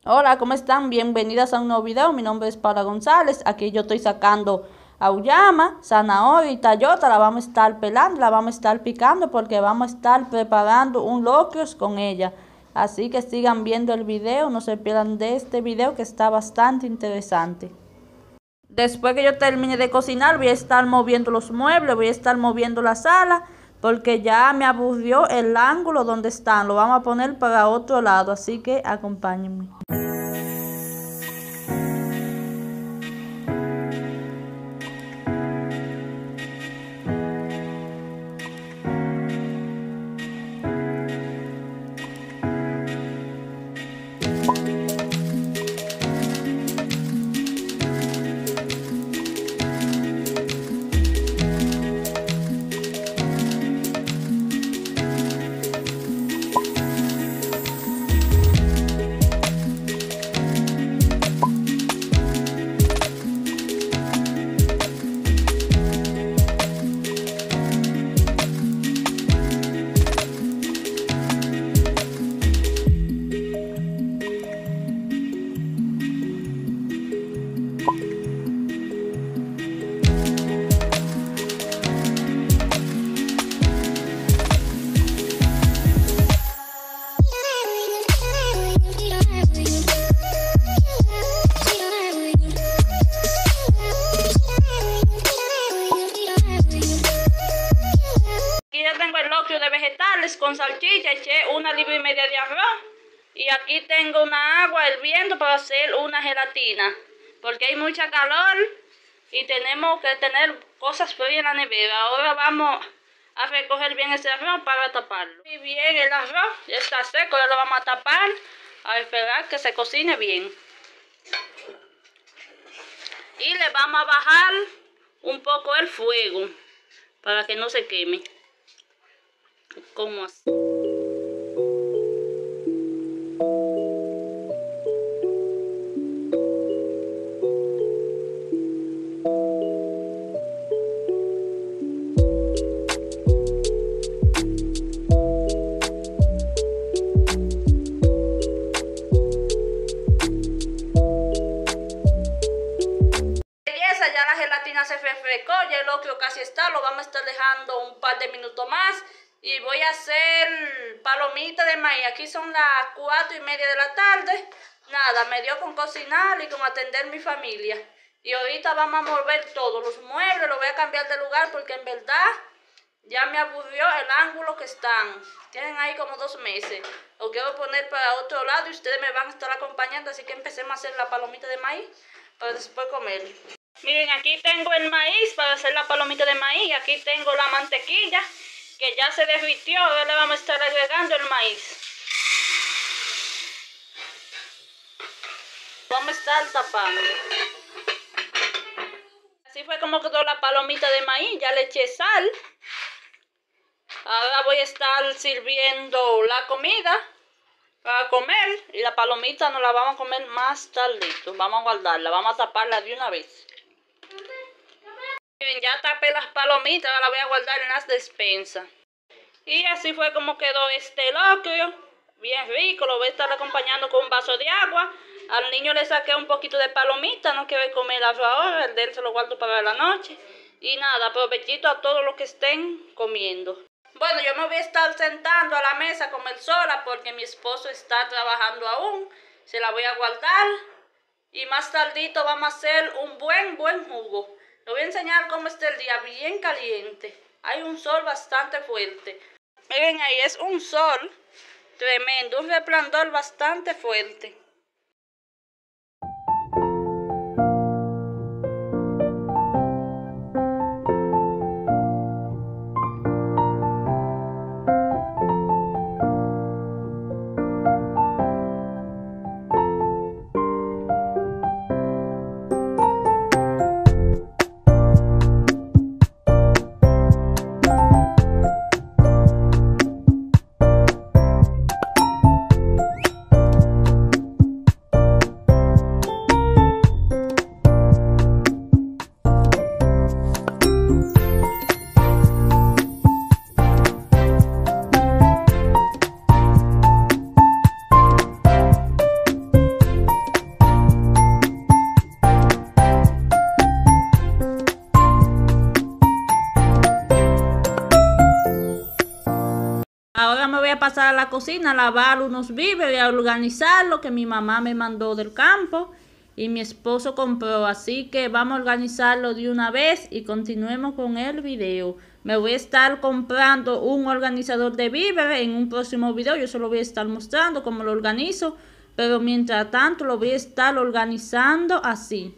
Hola, ¿cómo están? Bienvenidas a un nuevo video. Mi nombre es Paula González. Aquí yo estoy sacando auyama, zanahoria y tallota. La vamos a estar pelando, la vamos a estar picando porque vamos a estar preparando un locrios con ella. Así que sigan viendo el video, no se pierdan de este video que está bastante interesante. Después que yo termine de cocinar, voy a estar moviendo los muebles, voy a estar moviendo la sala porque ya me aburrió el ángulo donde están. Lo vamos a poner para otro lado, así que acompáñenme. De vegetales con salchicha, eché 1,5 libras de arroz y aquí tengo una agua hirviendo para hacer una gelatina porque hay mucha calor y tenemos que tener cosas frías en la nevera. Ahora vamos a recoger bien ese arroz para taparlo. Y bien, el arroz ya está seco, ya lo vamos a tapar a esperar que se cocine bien y le vamos a bajar un poco el fuego para que no se queme. ¿Cómo así? Ya la gelatina se refrescó, ya el locrio casi está, lo vamos a estar dejando un par de minutos más. Y voy a hacer palomitas de maíz. Aquí son las 4:30 de la tarde. Nada, me dio con cocinar y con atender mi familia. Y ahorita vamos a mover todos los muebles. Los voy a cambiar de lugar porque en verdad ya me aburrió el ángulo que están. Tienen ahí como 2 meses. Lo quiero poner para otro lado y ustedes me van a estar acompañando. Así que empecemos a hacer la palomita de maíz para después comer. Miren, aquí tengo el maíz para hacer la palomita de maíz. Aquí tengo la mantequilla que ya se derritió. Ahora le vamos a estar agregando el maíz. Vamos a estar tapando. Así fue como quedó la palomita de maíz. Ya le eché sal. Ahora voy a estar sirviendo la comida para comer. Y la palomita nos la vamos a comer más tardito. Vamos a guardarla, vamos a taparla de una vez. Bien, ya tapé las palomitas, ahora las voy a guardar en las despensas. Y así fue como quedó este locrio, bien rico. Lo voy a estar acompañando con un vaso de agua. Al niño le saqué un poquito de palomita, no quiere comer arroz ahora, el de él se lo guardo para la noche. Y nada, provechito a todos los que estén comiendo. Bueno, yo me voy a estar sentando a la mesa a comer sola porque mi esposo está trabajando aún. Se la voy a guardar y más tardito vamos a hacer un buen jugo. Les voy a enseñar cómo está el día, bien caliente. Hay un sol bastante fuerte. Miren ahí, es un sol tremendo, un resplandor bastante fuerte. pasar a la cocina a lavar unos víveres y a organizarlo que mi mamá me mandó del campo y mi esposo compró. Así que vamos a organizarlo de una vez y continuemos con el video. Me voy a estar comprando un organizador de víveres en un próximo video. Yo se lo voy a estar mostrando cómo lo organizo. Pero mientras tanto lo voy a estar organizando así.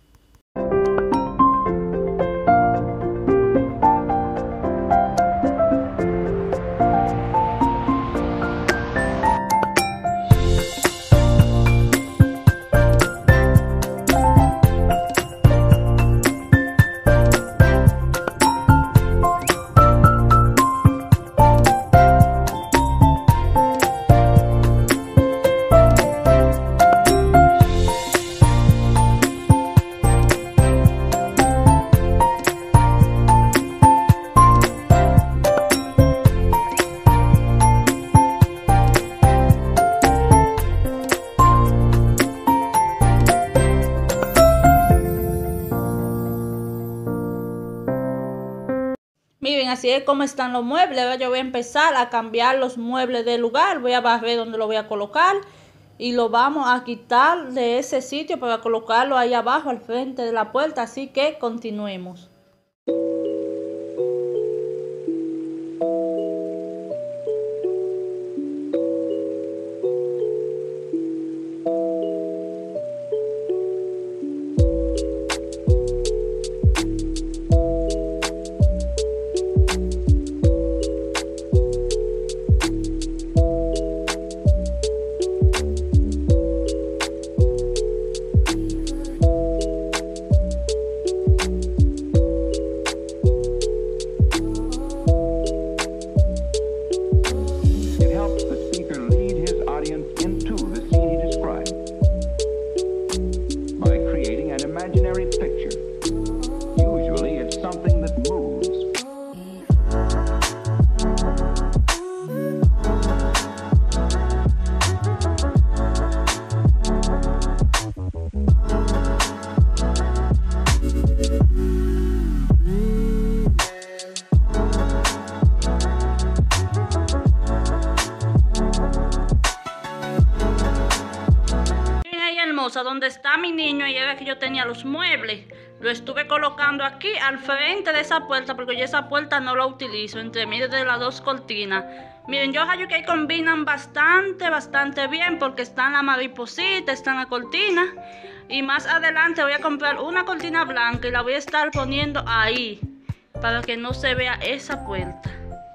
Miren, así es como están los muebles. Ahora yo voy a empezar a cambiar los muebles de lugar. Voy a barrer donde lo voy a colocar. Y lo vamos a quitar de ese sitio para colocarlo ahí abajo al frente de la puerta. Así que continuemos. Donde está mi niño, y era que yo tenía los muebles, lo estuve colocando aquí al frente de esa puerta porque yo esa puerta no la utilizo, entre medio de las dos cortinas. Miren, yo hallo que ahí combinan bastante bien porque están la mariposita, están la cortina, y más adelante voy a comprar una cortina blanca y la voy a estar poniendo ahí para que no se vea esa puerta.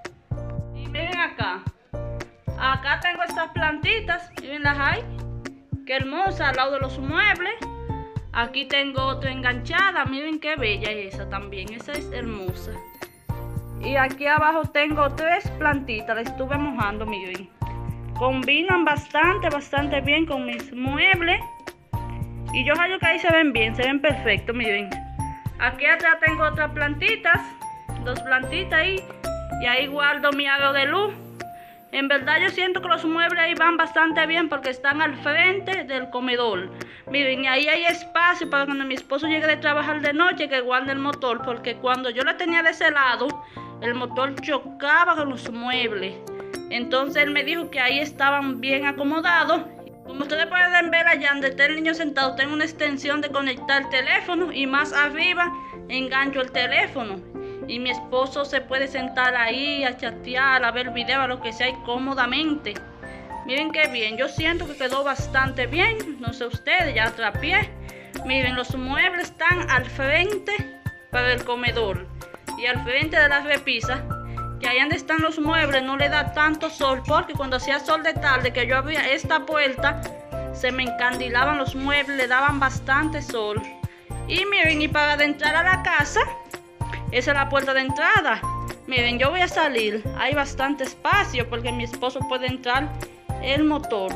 Y miren acá tengo estas plantitas, miren las hay. Qué hermosa, al lado de los muebles. Aquí tengo otra enganchada. Miren qué bella es esa también. Esa es hermosa. Y aquí abajo tengo 3 plantitas. La estuve mojando, miren. Combinan bastante bien con mis muebles. Y yo hallo que ahí se ven bien, se ven perfectos, miren. Aquí atrás tengo otras plantitas. 2 plantitas ahí. Y ahí guardo mi aro de luz. En verdad yo siento que los muebles ahí van bastante bien porque están al frente del comedor. Miren, ahí hay espacio para cuando mi esposo llegue de trabajar de noche que guarde el motor, porque cuando yo lo tenía de ese lado, el motor chocaba con los muebles. Entonces él me dijo que ahí estaban bien acomodados. Como ustedes pueden ver allá donde está el niño sentado, tengo una extensión de conectar el teléfono y más arriba engancho el teléfono. Y mi esposo se puede sentar ahí a chatear, a ver videos, a lo que sea, y cómodamente. Miren qué bien, yo siento que quedó bastante bien. No sé ustedes, ya trapié. Miren, los muebles están al frente para el comedor y al frente de la repisa. Que ahí donde están los muebles no le da tanto sol, porque cuando hacía sol de tarde que yo abría esta puerta, se me encandilaban los muebles, le daban bastante sol. Y miren, y para adentrar a la casa, esa es la puerta de entrada. Miren, yo voy a salir. Hay bastante espacio porque mi esposo puede entrar el motor.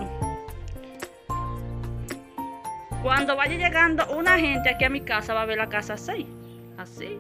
Cuando vaya llegando una gente aquí a mi casa, va a ver la casa así. Así.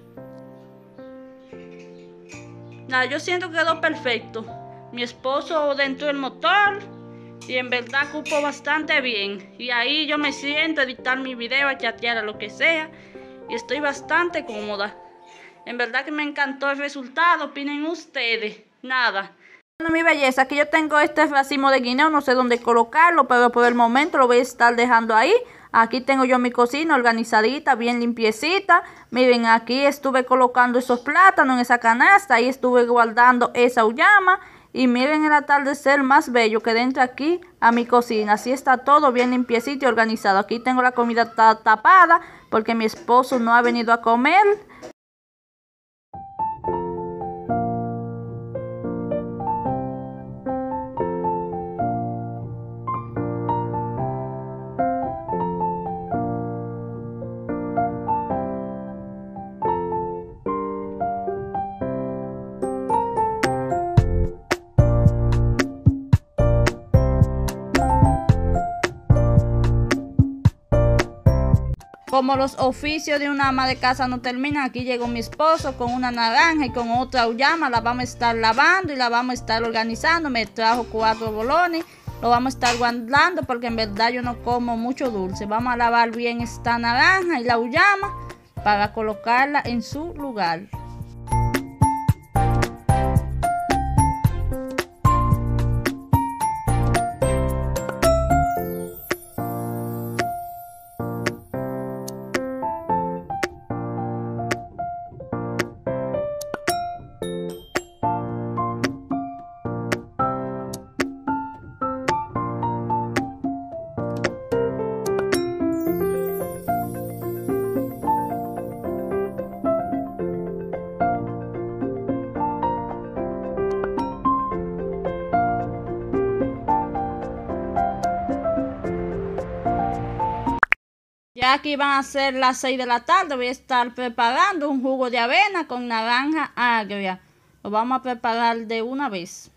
Nada, yo siento que quedó perfecto. Mi esposo dentro del motor. Y en verdad cupo bastante bien. Y ahí yo me siento a editar mi video, a chatear, a lo que sea. Y estoy bastante cómoda. En verdad que me encantó el resultado. Opinen ustedes. Nada. Bueno, mi belleza, aquí yo tengo este racimo de guineo, no sé dónde colocarlo, pero por el momento lo voy a estar dejando ahí. Aquí tengo yo mi cocina organizadita, bien limpiecita. Miren, aquí estuve colocando esos plátanos en esa canasta, ahí estuve guardando esa uyama. Y miren el atardecer más bello que dentro aquí a mi cocina. Así está todo bien limpiecito y organizado. Aquí tengo la comida tapada porque mi esposo no ha venido a comer. Como los oficios de una ama de casa no terminan, aquí llegó mi esposo con una naranja y con otra uyama. La vamos a estar lavando y la vamos a estar organizando. Me trajo 4 bolones. Lo vamos a estar guardando porque en verdad yo no como mucho dulce. Vamos a lavar bien esta naranja y la uyama para colocarla en su lugar. Ya aquí van a ser las 6 de la tarde, voy a estar preparando un jugo de avena con naranja agria. Lo vamos a preparar de una vez.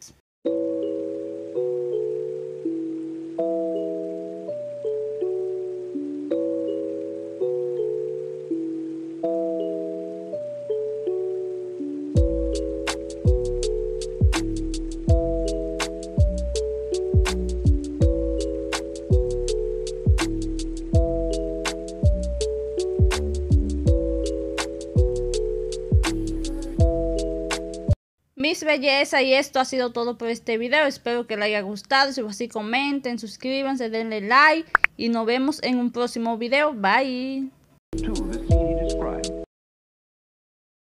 Mis bellezas, y esto ha sido todo por este video. Espero que les haya gustado. Si fue así, comenten, suscríbanse, denle like y nos vemos en un próximo video. Bye.